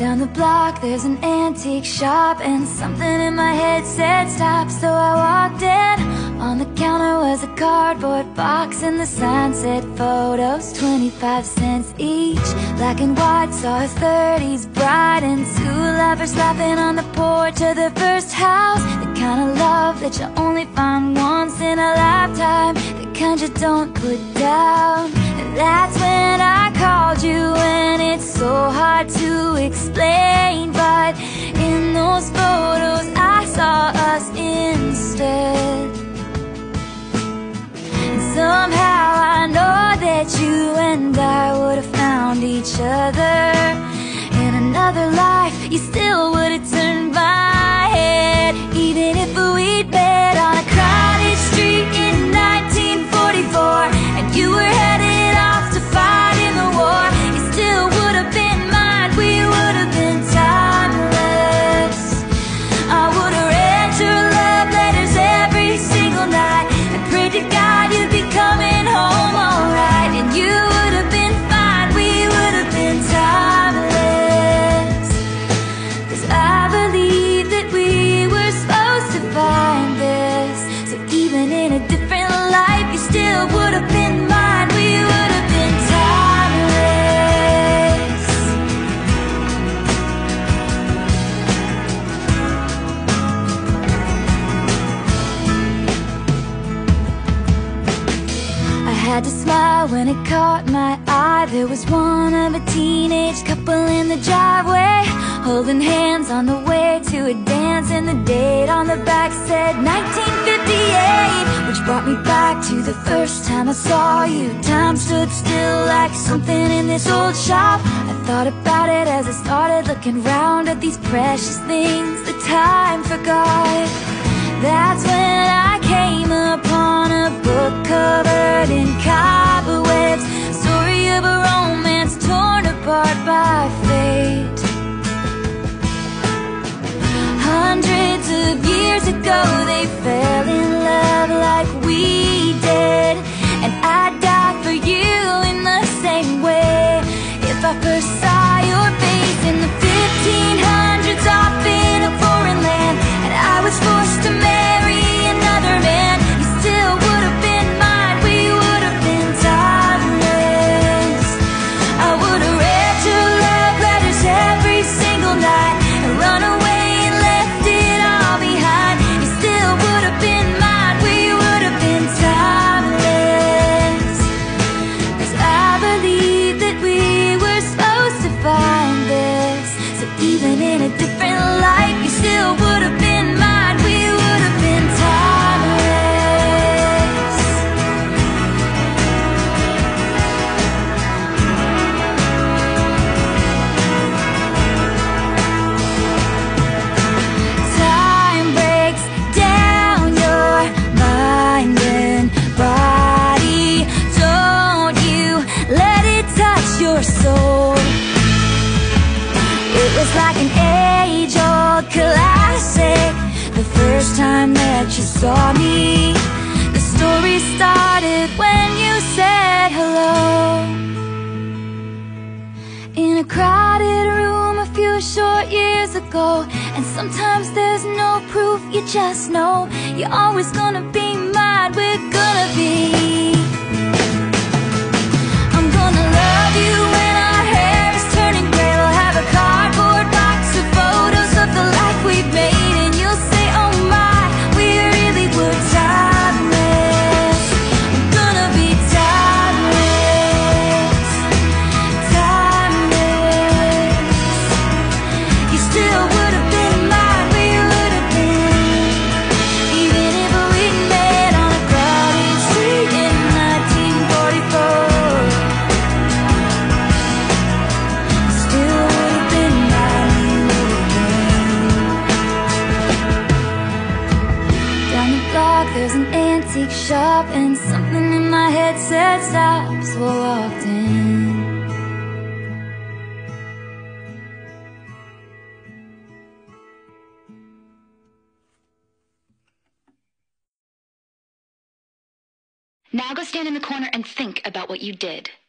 Down the block there's an antique shop, and something in my head said stop. So I walked in. On the counter was a cardboard box, and the sign said photos, 25 cents each. Black and white, saw a 30s bride and two lovers laughing on the porch of their first house. The kind of love that you only find once in a lifetime, the kind you don't put down. And that's when I called you, and it's so hard to explain, but in those photos I saw us instead. And somehow I know that you and I would have found each other. In another life you still would have turned my head, even if we'd met on a crowded street in 1944, and you were headed off to fight in the war. You still would have been mine, we would have been timeless. I would have read your love letters every single night and prayed to God you'd be coming home alright. And you would have been fine, we would have been timeless. 'Cause I believe that we were supposed to find this. So even in a different life you still would have been mine, we would have been timeless. I had to smile when it caught my eye. There was one of a teenage couple in the driveway, holding hands on the way to a dance, and the date on the back said 1958, which brought me back to the first time I saw you. Time stood still like something in this old shop. I thought about it as I started looking round at these precious things that time forgot. That's when I came upon a book covered in cobwebs, story of a romance torn apart by fate. Hundreds of years ago they fell in love like we did, and I'd die for you in the same way. If I first saw your face in the 1500s off in a foreign land, and I was forced to marry another man, you still would have been mine, we would have been timeless. I would have read your love letters every single night and run away and left it all behind. You still would have been mine, we would have been timeless. 'Cause I believe that we were supposed to find this. So even in a different life you still would have been mine, we would have been timeless. Time breaks down your mind and body. Don't you let it touch your soul. It was like an age-old classic the first time that you saw me. The story started when you said hello. In a crowded room a few short years ago, and sometimes there's no proof, you just know you're always gonna be mine, we're gonna be. I'm gonna love you when our hair is turning gray. We'll have a cardboard box of photos of the life we've made, and you'll say, oh my, we really were timeless. I'm gonna be timeless, timeless. You still would have been mine, we would have been, even if we'd met on a crowded street in 1944. Still would have been mine, we would have been. Down the block there's an antique shop, and something in my head said stop, so I walked in. Now go stand in the corner and think about what you did.